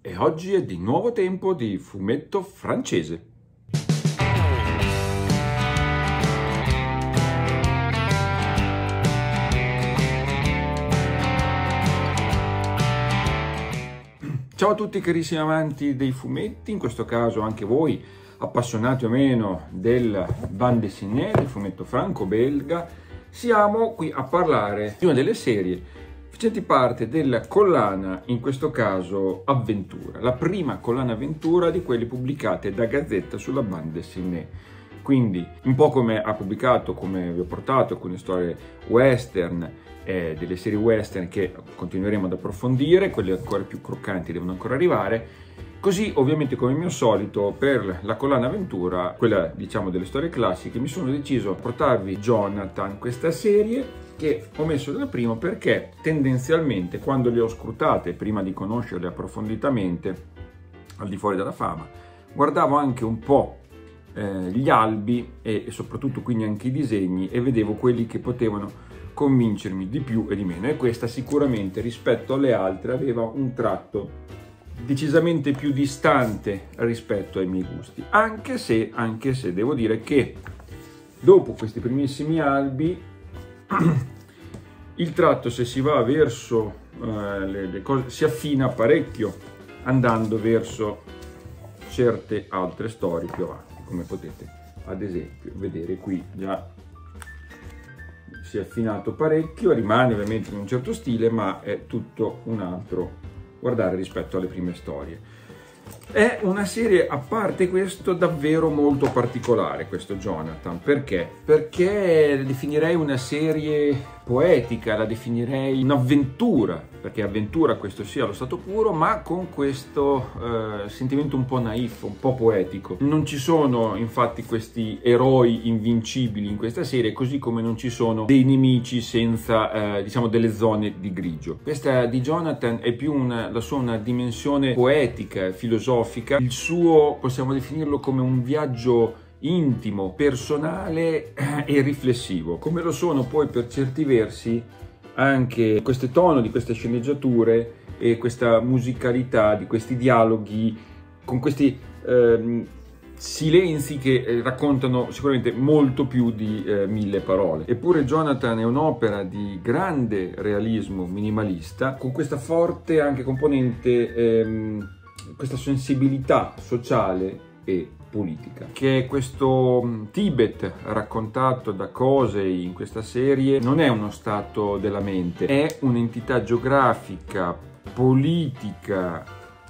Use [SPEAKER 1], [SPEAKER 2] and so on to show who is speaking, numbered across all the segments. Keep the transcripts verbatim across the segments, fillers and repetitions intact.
[SPEAKER 1] e oggi è di nuovo tempo di fumetto francese. Ciao a tutti carissimi amanti dei fumetti, in questo caso anche voi appassionati o meno del bande dessinée, del fumetto franco-belga. Siamo qui a parlare di una delle serie facenti parte della collana, in questo caso Avventura, la prima collana Avventura di quelle pubblicate da Gazzetta sulla bande dessinée. Quindi un po' come ha pubblicato, come vi ho portato, alcune storie western, eh, delle serie western che continueremo ad approfondire, quelle ancora più croccanti devono ancora arrivare. Così ovviamente, come mio solito, per la collana Avventura, quella diciamo delle storie classiche, mi sono deciso a portarvi Jonathan, questa serie che ho messo da primo perché tendenzialmente quando le ho scrutate, prima di conoscerle approfonditamente al di fuori della fama, guardavo anche un po' eh, gli albi e, e soprattutto quindi anche i disegni e vedevo quelli che potevano convincermi di più e di meno, e questa sicuramente rispetto alle altre aveva un tratto decisamente più distante rispetto ai miei gusti, anche se, anche se devo dire che dopo questi primissimi albi il tratto, se si va verso eh, le, le cose, si affina parecchio andando verso certe altre storie più avanti, come potete ad esempio vedere qui. Già si è affinato parecchio, rimane ovviamente in un certo stile, ma è tutto un altro guardare rispetto alle prime storie. È una serie, a parte questo, davvero molto particolare, questo Jonathan. Perché? Perché la definirei una serie poetica, la definirei un'avventura, perché avventura questo sia allo stato puro, ma con questo eh, sentimento un po' naif, un po' poetico. Non ci sono infatti questi eroi invincibili in questa serie, così come non ci sono dei nemici senza eh, diciamo delle zone di grigio. Questa di Jonathan è più una, la sua una dimensione poetica, filosofica, il suo possiamo definirlo come un viaggio intimo, personale e riflessivo, come lo sono poi per certi versi anche questo tono di queste sceneggiature e questa musicalità di questi dialoghi con questi ehm, silenzi che eh, raccontano sicuramente molto più di eh, mille parole. Eppure Jonathan è un'opera di grande realismo minimalista, con questa forte anche componente, ehm, questa sensibilità sociale e politica, che è questo Tibet raccontato da Kosei in questa serie. Non è uno stato della mente, è un'entità geografica, politica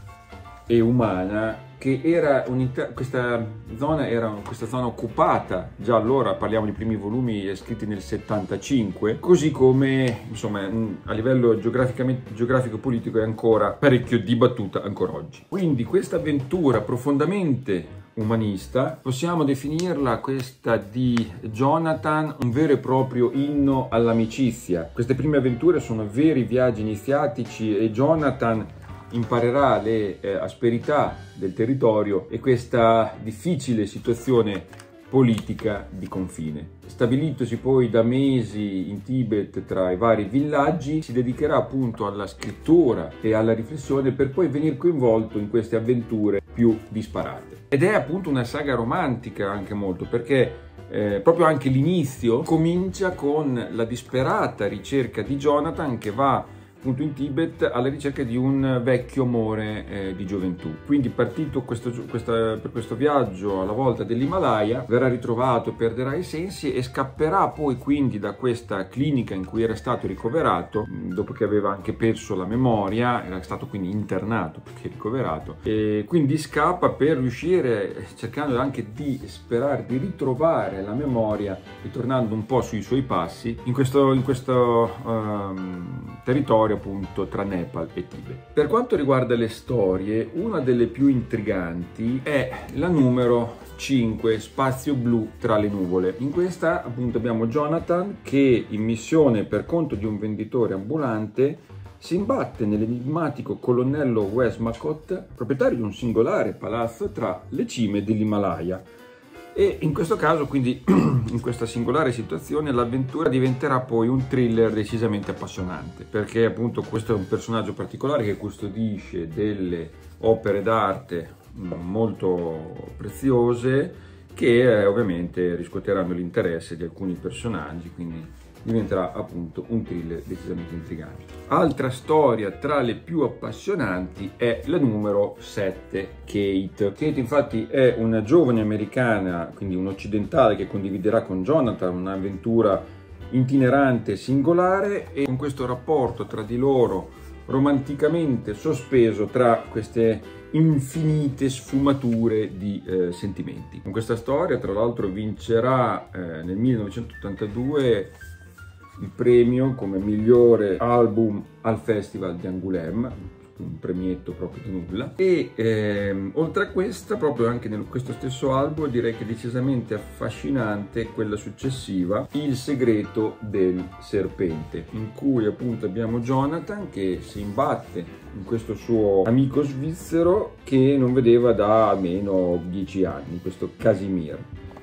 [SPEAKER 1] e umana che era unità. Questa zona era questa zona occupata già allora, parliamo di primi volumi scritti nel settantacinque, così come insomma a livello geografico politico è ancora parecchio dibattuta ancora oggi. Quindi questa avventura profondamente umanista, possiamo definirla, questa di Jonathan, un vero e proprio inno all'amicizia. Queste prime avventure sono veri viaggi iniziatici e Jonathan imparerà le eh, asperità del territorio e questa difficile situazione politica di confine. Stabilitosi poi da mesi in Tibet tra i vari villaggi, si dedicherà appunto alla scrittura e alla riflessione per poi venire coinvolto in queste avventure più disparate. Ed è appunto una saga romantica anche molto, perché eh, proprio anche l'inizio comincia con la disperata ricerca di Jonathan che va appunto in Tibet alla ricerca di un vecchio amore eh, di gioventù. Quindi partito questo, questa, per questo viaggio alla volta dell'Himalaya, verrà ritrovato, perderà i sensi e scapperà poi quindi da questa clinica in cui era stato ricoverato, dopo che aveva anche perso la memoria, era stato quindi internato perché ricoverato, e quindi scappa per riuscire, cercando anche di sperare di ritrovare la memoria, ritornando un po' sui suoi passi in questo, in questo um, territorio appunto tra Nepal e Tibet. Per quanto riguarda le storie, una delle più intriganti è la numero cinque, Spazio blu tra le nuvole. In questa appunto abbiamo Jonathan che in missione per conto di un venditore ambulante si imbatte nell'enigmatico colonnello Westmacott, proprietario di un singolare palazzo tra le cime dell'Himalaya. E in questo caso, quindi, in questa singolare situazione, l'avventura diventerà poi un thriller decisamente appassionante, perché appunto questo è un personaggio particolare che custodisce delle opere d'arte molto preziose che eh, ovviamente riscuoteranno l'interesse di alcuni personaggi, quindi diventerà appunto un thriller decisamente intrigante. Altra storia tra le più appassionanti è la numero sette, Kate. Kate infatti è una giovane americana, quindi un'occidentale, che condividerà con Jonathan un'avventura itinerante e singolare, e con questo rapporto tra di loro romanticamente sospeso tra queste infinite sfumature di eh, sentimenti. Con questa storia, tra l'altro, vincerà eh, nel millenovecentottantadue il premio come migliore album al Festival di Angoulême, un premietto proprio di nulla. E ehm, oltre a questa, proprio anche in questo stesso album, direi che decisamente affascinante quella successiva, Il segreto del serpente, in cui appunto abbiamo Jonathan che si imbatte in questo suo amico svizzero che non vedeva da almeno dieci anni, questo Casimir.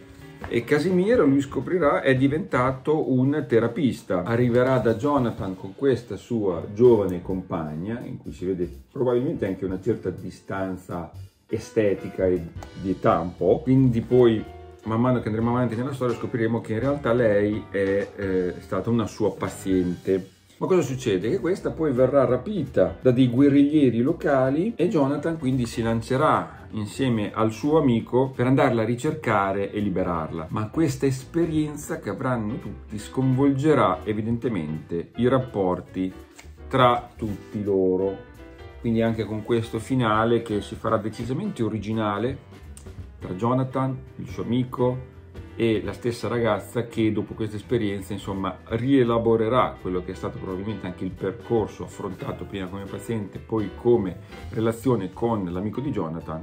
[SPEAKER 1] E Casimiro, lui scoprirà, è diventato un terapista. Arriverà da Jonathan con questa sua giovane compagna, in cui si vede probabilmente anche una certa distanza estetica e di età un po'. Quindi poi, man mano che andremo avanti nella storia, scopriremo che in realtà lei è eh, stata una sua paziente. Ma cosa succede? Che questa poi verrà rapita da dei guerriglieri locali e Jonathan quindi si lancerà insieme al suo amico per andarla a ricercare e liberarla. Ma questa esperienza che avranno tutti sconvolgerà evidentemente i rapporti tra tutti loro. Quindi anche con questo finale che si farà decisamente originale tra Jonathan, il suo amico, e la stessa ragazza che dopo questa esperienza insomma rielaborerà quello che è stato probabilmente anche il percorso affrontato prima come paziente, poi come relazione con l'amico di Jonathan,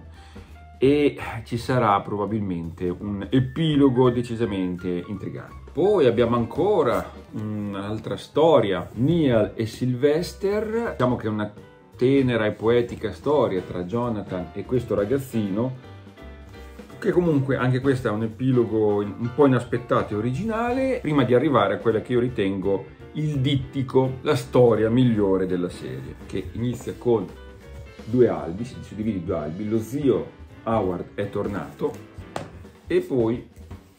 [SPEAKER 1] e ci sarà probabilmente un epilogo decisamente intrigante. Poi abbiamo ancora un'altra storia, Neil e Sylvester. Diciamo che è una tenera e poetica storia tra Jonathan e questo ragazzino, che comunque anche questa è un epilogo un po' inaspettato e originale, prima di arrivare a quella che io ritengo il dittico, la storia migliore della serie, che inizia con due albi, si divide in due albi, lo zio Howard è tornato e poi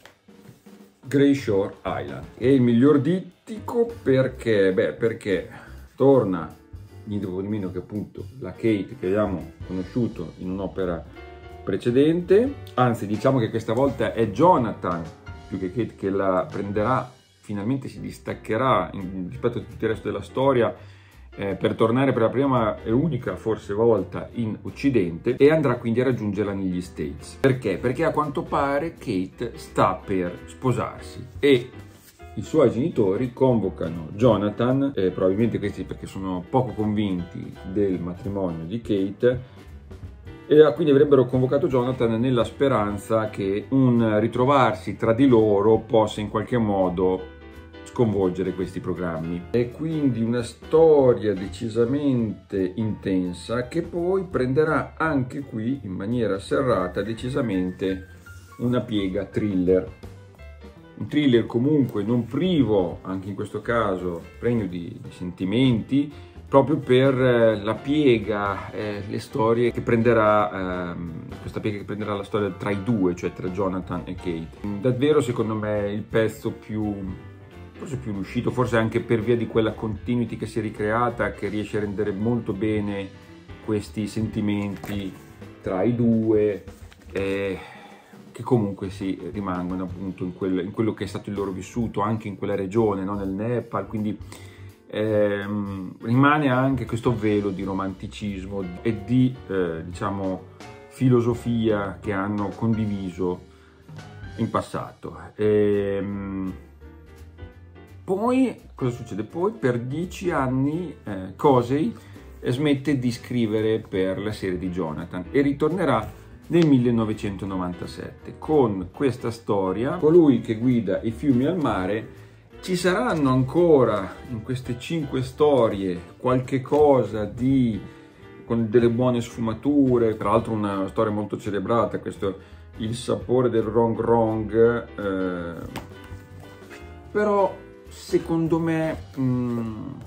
[SPEAKER 1] Greyshore Island. È il miglior dittico perché, beh, perché torna niente po' di meno che appunto la Kate che abbiamo conosciuto in un'opera precedente, anzi diciamo che questa volta è Jonathan più che Kate che la prenderà, finalmente si distaccherà in, rispetto a tutto il resto della storia eh, per tornare per la prima e unica forse volta in Occidente, e andrà quindi a raggiungerla negli States. Perché? Perché a quanto pare Kate sta per sposarsi e i suoi genitori convocano Jonathan, eh, probabilmente questi perché sono poco convinti del matrimonio di Kate, e quindi avrebbero convocato Jonathan nella speranza che un ritrovarsi tra di loro possa in qualche modo sconvolgere questi programmi. È quindi una storia decisamente intensa che poi prenderà anche qui in maniera serrata decisamente una piega thriller. Un thriller comunque non privo, anche in questo caso, pregno di, di sentimenti, proprio per eh, la piega, eh, le storie che prenderà, ehm, questa piega che prenderà la storia tra i due, cioè tra Jonathan e Kate. Davvero secondo me è il pezzo più, forse più riuscito, forse anche per via di quella continuity che si è ricreata, che riesce a rendere molto bene questi sentimenti tra i due, eh, che comunque si sì, rimangono appunto in, quel, in quello che è stato il loro vissuto, anche in quella regione, no? Nel Nepal, quindi Eh, rimane anche questo velo di romanticismo e di eh, diciamo filosofia che hanno condiviso in passato. E, poi cosa succede? Poi per dieci anni eh, Cosey smette di scrivere per la serie di Jonathan e ritornerà nel millenovecentonovantasette con questa storia, Colui che guida i fiumi al mare. Ci saranno ancora in queste cinque storie qualche cosa di con delle buone sfumature, tra l'altro una storia molto celebrata, questo il sapore del wrong wrong, eh, però secondo me mh,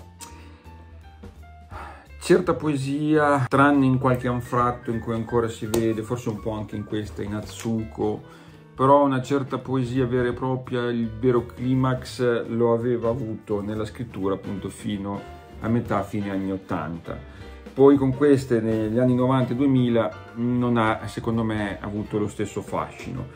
[SPEAKER 1] certa poesia, tranne in qualche anfratto in cui ancora si vede, forse un po' anche in questa, in Atsuko, però una certa poesia vera e propria, il vero climax lo aveva avuto nella scrittura appunto fino a metà, fine anni ottanta. Poi con queste negli anni novanta e duemila non ha, secondo me, avuto lo stesso fascino.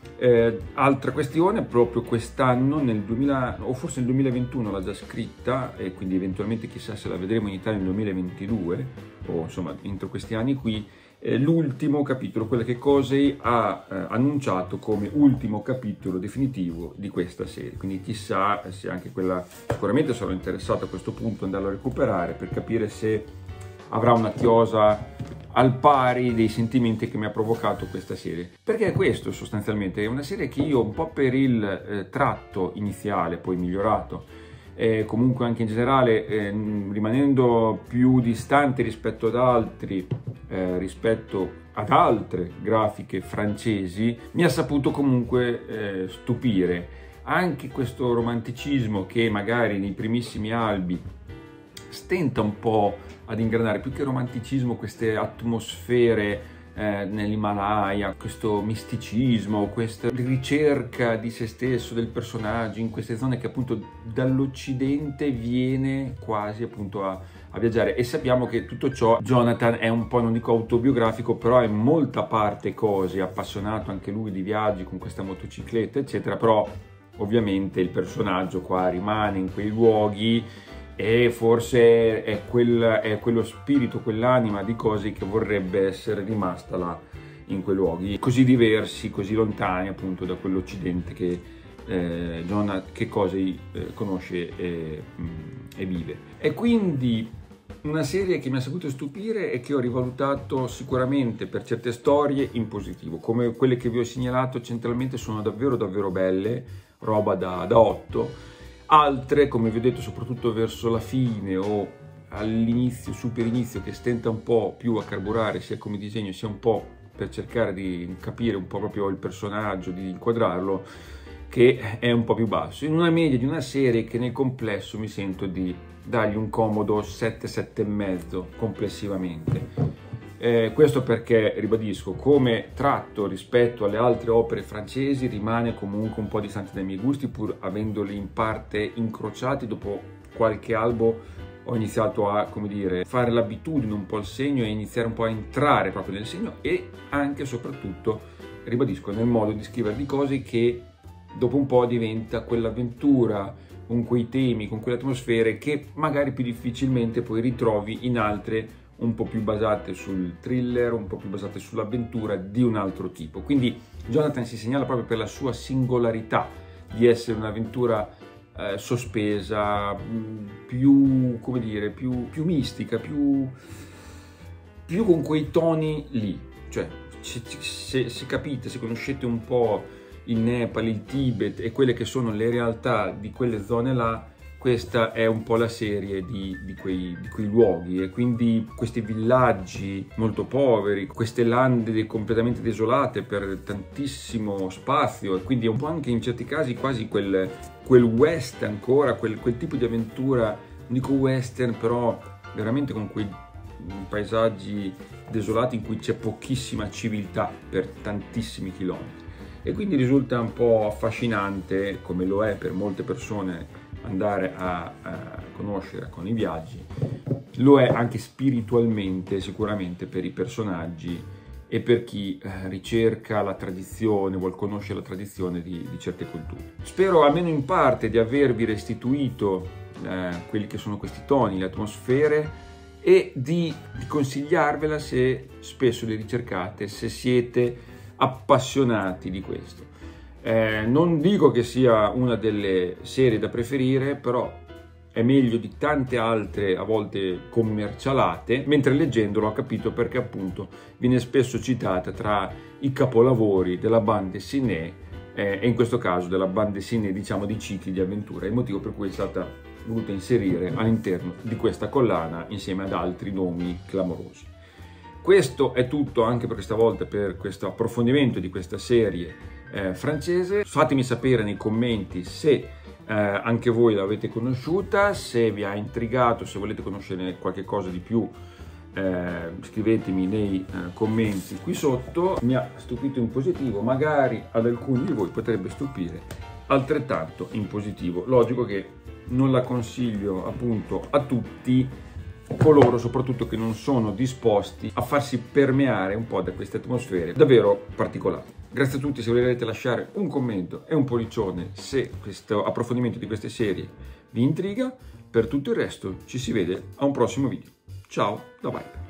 [SPEAKER 1] Eh, altra questione, proprio quest'anno, nel duemila, o forse nel duemilaventuno l'ha già scritta, e quindi eventualmente chissà se la vedremo in Italia nel duemilaventidue, o insomma entro questi anni qui, eh, l'ultimo capitolo, quella che Kosei ha eh, annunciato come ultimo capitolo definitivo di questa serie. Quindi chissà se anche quella, sicuramente sarò interessato a questo punto andarlo a recuperare per capire se avrà una chiosa al pari dei sentimenti che mi ha provocato questa serie, perché questo sostanzialmente è una serie che io un po' per il eh, tratto iniziale, poi migliorato, e comunque anche in generale eh, rimanendo più distante rispetto ad altri, eh, rispetto ad altre grafiche francesi, mi ha saputo comunque eh, stupire. Anche questo romanticismo che magari nei primissimi albi stenta un po' ad ingranare, più che romanticismo, queste atmosfere eh, nell'Himalaya, questo misticismo, questa ricerca di se stesso, del personaggio in queste zone che appunto dall'Occidente viene quasi appunto a, a viaggiare. E sappiamo che tutto ciò Jonathan è un po', non dico autobiografico, però è in molta parte cose, appassionato anche lui di viaggi con questa motocicletta eccetera, però ovviamente il personaggio qua rimane in quei luoghi e forse è, quel, è quello spirito, quell'anima di Kosei che vorrebbe essere rimasta là in quei luoghi così diversi, così lontani appunto da quell'Occidente che, eh, che Kosei eh, conosce e, e vive. E quindi una serie che mi ha saputo stupire e che ho rivalutato sicuramente per certe storie in positivo, come quelle che vi ho segnalato centralmente sono davvero davvero belle, roba da, da otto. Altre, come vi ho detto, soprattutto verso la fine o all'inizio, super inizio, che stenta un po' più a carburare sia come disegno sia un po' per cercare di capire un po' proprio il personaggio, di inquadrarlo, che è un po' più basso. In una media di una serie che nel complesso mi sento di dargli un comodo sette, sette e mezzo complessivamente. Eh, questo perché, ribadisco, come tratto rispetto alle altre opere francesi rimane comunque un po' distante dai miei gusti, pur avendoli in parte incrociati. Dopo qualche albo ho iniziato a, come dire, fare l'abitudine, un po' il segno, e iniziare un po' a entrare proprio nel segno, e anche e soprattutto, ribadisco, nel modo di scrivere di cose che dopo un po' diventa quell'avventura con quei temi, con quelle atmosfere che magari più difficilmente poi ritrovi in altre un po' più basate sul thriller, un po' più basate sull'avventura di un altro tipo. Quindi Jonathan si segnala proprio per la sua singolarità di essere un'avventura eh, sospesa, più, come dire, più, più mistica, più, più con quei toni lì. Cioè, se, se, se capite, se conoscete un po' il Nepal, il Tibet e quelle che sono le realtà di quelle zone là, questa è un po' la serie di, di, quei, di quei luoghi, e quindi questi villaggi molto poveri, queste lande completamente desolate per tantissimo spazio, e quindi è un po' anche in certi casi quasi quel, quel west ancora, quel, quel tipo di avventura, non dico western, però veramente con quei paesaggi desolati in cui c'è pochissima civiltà per tantissimi chilometri. E quindi risulta un po' affascinante, come lo è per molte persone, andare a, a conoscere con i viaggi. Lo è anche spiritualmente sicuramente per i personaggi e per chi eh, ricerca la tradizione, vuol conoscere la tradizione di, di certe culture. Spero almeno in parte di avervi restituito eh, quelli che sono questi toni, le atmosfere, e di, di consigliarvela se spesso le ricercate, se siete appassionati di questo. Eh, non dico che sia una delle serie da preferire, però è meglio di tante altre a volte commercialate, mentre leggendolo ho capito perché appunto viene spesso citata tra i capolavori della bande dessinée eh, e in questo caso della bande dessinée, diciamo, di cicli di avventura, il motivo per cui è stata voluta inserire all'interno di questa collana insieme ad altri nomi clamorosi. Questo è tutto anche per questa volta, per questo approfondimento di questa serie eh, francese. Fatemi sapere nei commenti se eh, anche voi l'avete conosciuta, se vi ha intrigato, se volete conoscere qualche cosa di più. Eh, scrivetemi nei eh, commenti qui sotto. Mi ha stupito in positivo, magari ad alcuni di voi potrebbe stupire altrettanto in positivo. Logico che non la consiglio appunto a tutti coloro soprattutto che non sono disposti a farsi permeare un po' da queste atmosfere davvero particolari. Grazie a tutti. Se volete lasciare un commento e un pollicione se questo approfondimento di queste serie vi intriga. Per tutto il resto ci si vede a un prossimo video. Ciao da Mike.